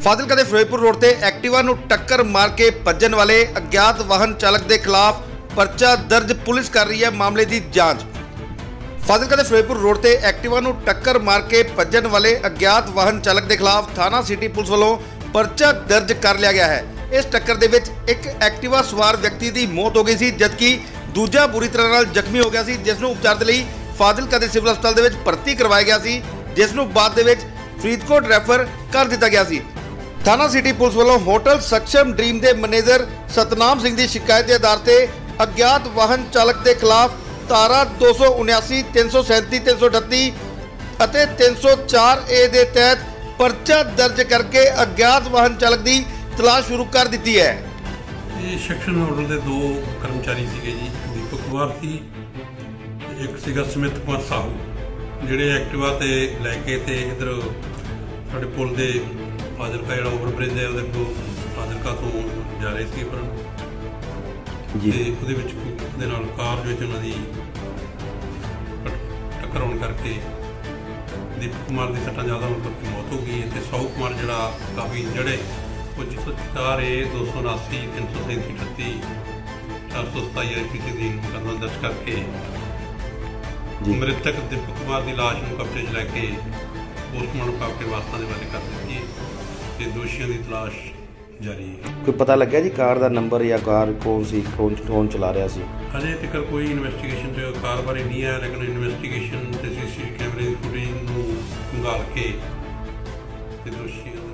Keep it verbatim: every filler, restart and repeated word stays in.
ਫਾਜ਼ਿਲਕਾ ਦੇ ਫਿਰੋਜ਼ਪੁਰ ਰੋਡ ਤੇ ਐਕਟਿਵਾ ਨੂੰ ਟੱਕਰ ਮਾਰ ਕੇ ਭੱਜਣ ਵਾਲੇ ਅਗਿਆਤ ਵਾਹਨ ਚਾਲਕ ਦੇ ਖਿਲਾਫ ਪਰਚਾ ਦਰਜ, ਪੁਲਿਸ ਕਰ ਰਹੀ ਹੈ ਮਾਮਲੇ ਦੀ ਜਾਂਚ। ਫਾਜ਼ਿਲਕਾ ਦੇ ਫਿਰੋਜ਼ਪੁਰ ਰੋਡ ਤੇ ਐਕਟਿਵਾ ਨੂੰ ਟੱਕਰ ਮਾਰ ਕੇ ਭੱਜਣ ਵਾਲੇ ਅਗਿਆਤ ਵਾਹਨ ਚਾਲਕ ਦੇ ਖਿਲਾਫ ਥਾਣਾ ਸਿਟੀ ਪੁਲਿਸ ਵੱਲੋਂ ਪਰਚਾ ਦਰਜ ਕਰ ਲਿਆ ਗਿਆ ਹੈ। ਇਸ ਟੱਕਰ ਦੇ ਵਿੱਚ ਇੱਕ ਐਕਟਿਵਾ ਸਵਾਰ ਵਿਅਕਤੀ ਦੀ ਮੌਤ ਹੋ ਗਈ ਸੀ, ਜਦਕਿ ਦੂਜਾ ਬੁਰੀ ਤਰ੍ਹਾਂ ਨਾਲ ਜ਼ਖਮੀ ਹੋ ਗਿਆ ਸੀ, ਜਿਸ ਨੂੰ ਉਪਚਾਰ ਦੇ ਲਈ ਫਾਜ਼ਿਲਕਾ ਦੇ ਸਿਵਲ ਹਸਪਤਾਲ ਦੇ ਵਿੱਚ ਭਰਤੀ ਕਰਵਾਇਆ ਗਿਆ ਸੀ, ਜਿਸ ਨੂੰ ਬਾਅਦ ਦੇ ਵਿੱਚ ਫਰੀਦਕੋਟ ਰੈਫਰ ਕਰ ਦਿੱਤਾ ਗਿਆ ਸੀ। थाना सिटी पुलिस वालों होटल सक्षम ड्रीम के मैनेजर सतनाम सिंह की शिकायत के आधार पर अज्ञात वाहन चालक के खिलाफ धारा दो सौ उन्यासी तीन सौ सैंती तीन सौ अठत्ती और तीन सौ चार ए के तहत परचा दर्ज करके अज्ञात वाहन चालक की तलाश शुरू कर दी है। ये सैक्शन होटल के दो कर्मचारी थे जी, दीपक कुमार थी, एक सीगा सुमित कुमार साहू, जिहड़े एक्टिवा ते लैके ते इधर साडे पुल दे फाजिलका जो ओवर ब्रिज है वो को फाजिलका तो जा रहे थे पर कार जो उन्होंने टक्कर होने करके दीपक कुमार की सट्टा ज़्यादा होने करके मौत हो गई। तो साहू कुमार जोड़ा काफ़ी जड़े वो जिस सौ चार ए दो सौ उनासी तीन सौ सैंती अठत्ती चार सौ सताई आई पी सी की मुकदमा दर्ज करके मृतक दीपक कुमार की लाश को कब्जे च लैके पोस्टमार्टम करके वारसां दे हवाले कर दी ते दोषियों की तलाश जारी है। कोई पता लग्या जी कार का नंबर या कार कौन सी कौन कौन चला रहा सी? अजे तक कोई इन्वेस्टिगेशन जो कार बारे नहीं है, लेकिन इन्वेस्टिगेशन ते सीसीटीवी कैमरे की फुटेज नूं खंगाल के ते दोषियों